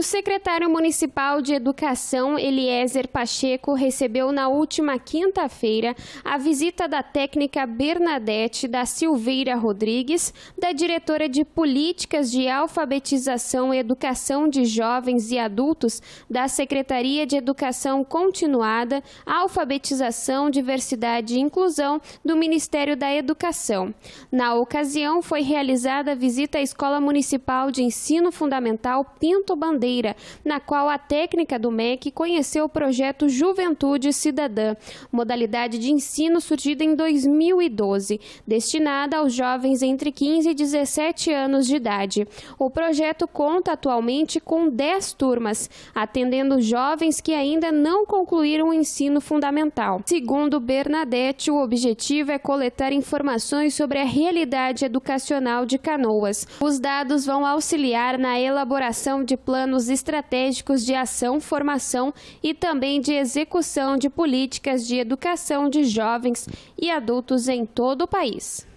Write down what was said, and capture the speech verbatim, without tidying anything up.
O secretário municipal de Educação, Eliezer Pacheco, recebeu na última quinta-feira a visita da técnica Bernadette da Silveira Rodrigues, da diretora de Políticas de Alfabetização e Educação de Jovens e Adultos da Secretaria de Educação Continuada, Alfabetização, Diversidade e Inclusão do Ministério da Educação. Na ocasião, foi realizada a visita à Escola Municipal de Ensino Fundamental Pinto Bandeira, na qual a técnica do M E C conheceu o projeto Juventude Cidadã, modalidade de ensino surgida em dois mil e doze, destinada aos jovens entre quinze e dezessete anos de idade. O projeto conta atualmente com dez turmas, atendendo jovens que ainda não concluíram o ensino fundamental. Segundo Bernadette, o objetivo é coletar informações sobre a realidade educacional de Canoas. Os dados vão auxiliar na elaboração de planos estratégicos de ação, formação e também de execução de políticas de educação de jovens e adultos em todo o país.